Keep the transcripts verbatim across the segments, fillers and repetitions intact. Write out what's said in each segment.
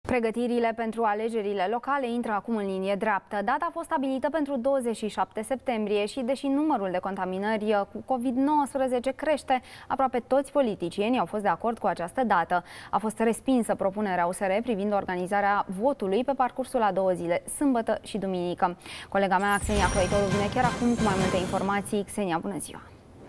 Pregătirile pentru alegerile locale intră acum în linie dreaptă. Data a fost stabilită pentru douăzeci și șapte septembrie și, deși numărul de contaminări cu COVID nouăsprezece crește, aproape toți politicienii au fost de acord cu această dată. A fost respinsă propunerea U S R privind organizarea votului pe parcursul a două zile, sâmbătă și duminică. Colega mea, Xenia Croitoru, vine chiar acum cu mai multe informații. Xenia, bună ziua!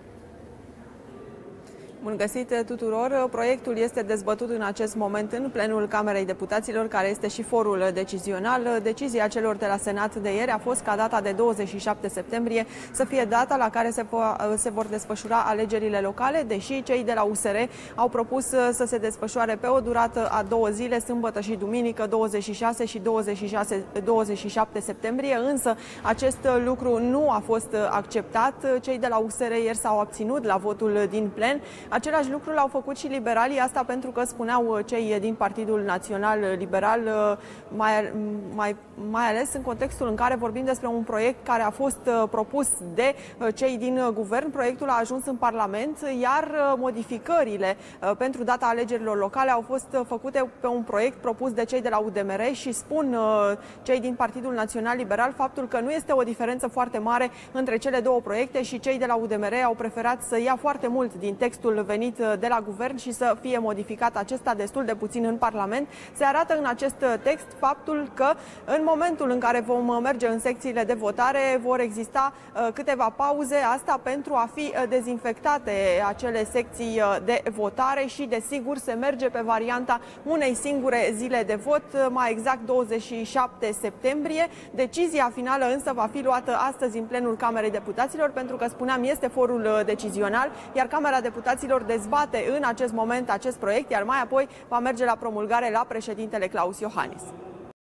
Bun găsit tuturor! Proiectul este dezbătut în acest moment în plenul Camerei Deputaților, care este și forul decizional. Decizia celor de la Senat de ieri a fost ca data de douăzeci și șapte septembrie să fie data la care se, se vor desfășura alegerile locale, deși cei de la U S R au propus să se desfășoare pe o durată a două zile, sâmbătă și duminică, douăzeci și șase și douăzeci și șase, douăzeci și șapte septembrie, însă acest lucru nu a fost acceptat. Cei de la U S R ieri s-au abținut la votul din plen. Același lucru l-au făcut și liberalii, asta pentru că spuneau cei din Partidul Național Liberal, mai, mai, mai ales în contextul în care vorbim despre un proiect care a fost propus de cei din guvern. Proiectul a ajuns în Parlament, iar modificările pentru data alegerilor locale au fost făcute pe un proiect propus de cei de la U D M R și spun cei din Partidul Național Liberal faptul că nu este o diferență foarte mare între cele două proiecte și cei de la U D M R au preferat să ia foarte mult din textul venit de la guvern și să fie modificat acesta destul de puțin în Parlament. Se arată în acest text faptul că în momentul în care vom merge în secțiile de votare vor exista câteva pauze, asta pentru a fi dezinfectate acele secții de votare și, desigur, se merge pe varianta unei singure zile de vot, mai exact douăzeci și șapte septembrie. Decizia finală însă va fi luată astăzi în plenul Camerei Deputaților, pentru că, spuneam, este forul decizional, iar Camera Deputaților dezbate în acest moment acest proiect, iar mai apoi va merge la promulgare la președintele Klaus Iohannis.